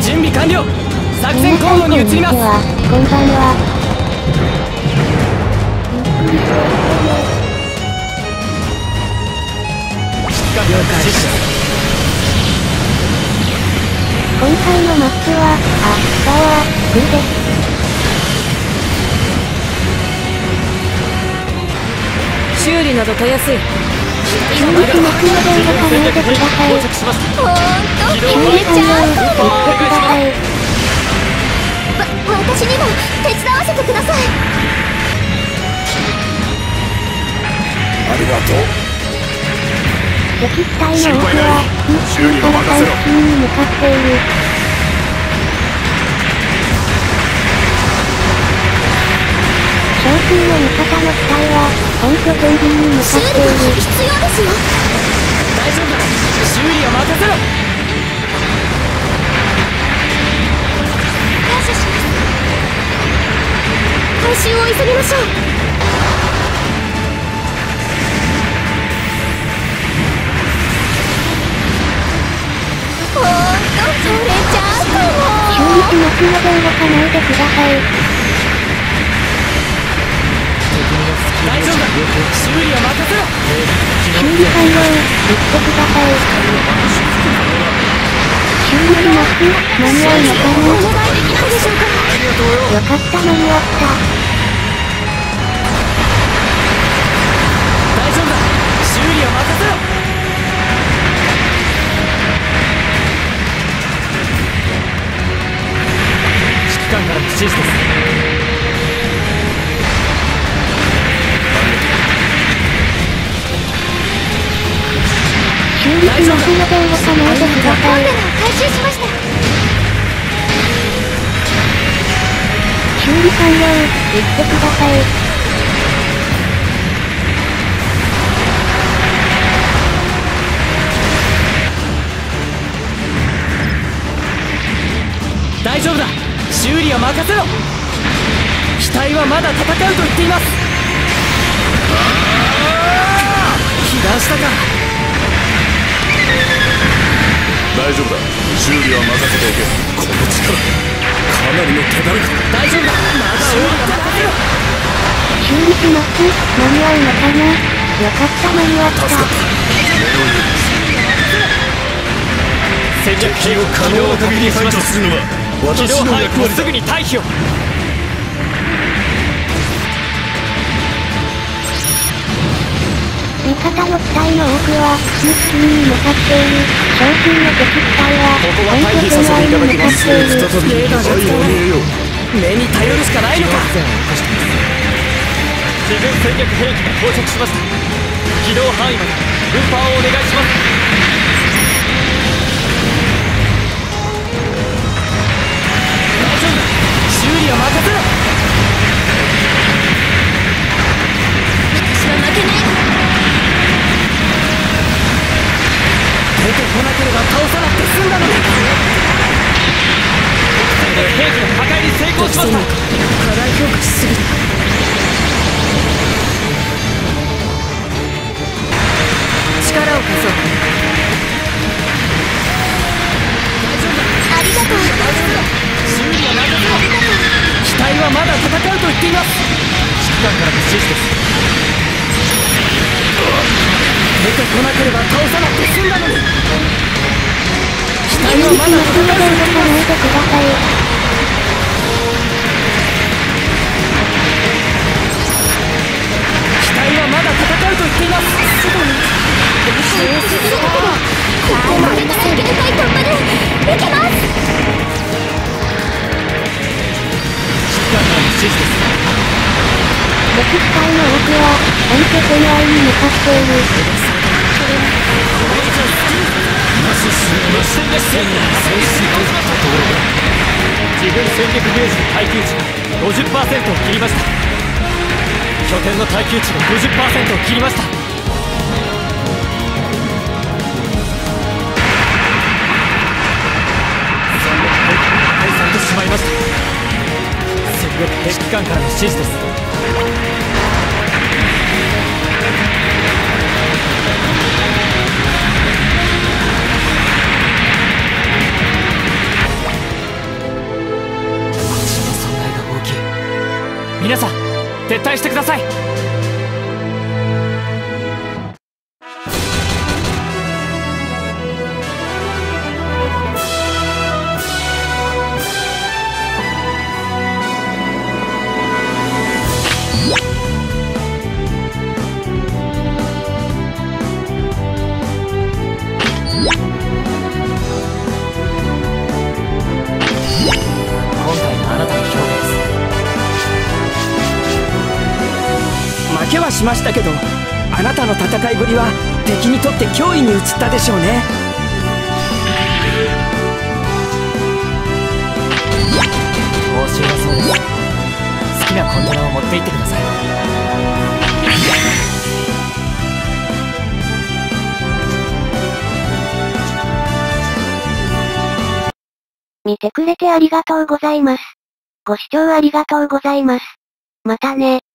準備完了。作戦行動に移ります。 こんばんは。 了解です。 今回のマップは、パワー、2です。 修理などたやすい。 修理しますので動かないでください。 到着します。 修理完了、言ってください。 私にも手伝わせてください。 ありがとう。 敵機体の多くは、日中から最新に向かっている。少数の味方の機体は、本拠前陣に向かっている。 必要ですよ。 大丈夫だ。修理は任せろ。 感謝します。回収を急ぎましょう。ほんとそれちゃうかも。 修理しますので動かないでください。 大丈夫だ。修理は任せろ。 修理完了、言ってください。修理します。間に合うのかな。 お願いできないでしょうか。 よかった、間に合った。 大丈夫だ。修理は任せろ。指揮官からの指示です。 修理しますので動かないでください。 回収しました。 修理完了、言ってください。 大丈夫だ。修理は任せろ。機体はまだ戦うと言っています。被弾したか。 大丈夫だ。修理は任せておけ。この力、かなりの手だれか。 大丈夫だ。まだ修理は任せろ。 修理します。間に合うのかな。よかった、間に合った。 戦略機を可能な限り排除するのは私の役割だ。すぐに退避を。 味方の機体の多くは、日中に向かっている。少数の敵機体は、本拠点外に向かっている。 レーダーが使えない。目に頼るしかないのか。自軍戦略兵器が到着しました。機動範囲まで運搬をお願いします。大丈夫だ。修理は任せろ。 私は負けないわ。 出てこなければ倒さなくて済んだのに。兵器の破壊に成功しました。 過大評価しすぎた。力を貸そう。 ありがとう。 修理は任せろ。機体はまだ戦うと言っています。指揮官からの指示です。出てこなければ倒さなくて済んだのに。機体はまだ戦うと言っています。 動かないでください。 機体はまだ戦うと言っています。 すぐにここまでならいけるタイトンまで行けます。 指揮官からの指示です。 敵機体の多くは、本拠点外に向かっている。 自軍戦略ゲージの耐久値が 50% を切りました。拠点の耐久値が 50% を切りました。敗されてしまいました。戦略兵器官からの指示です。 撤退してください。 負けはしましたけど、あなたの戦いぶりは敵にとって脅威に移ったでしょうね。 報酬はそうです。好きなコンテナを持って行ってください。 見てくれてありがとうございます。ご視聴ありがとうございます。またね。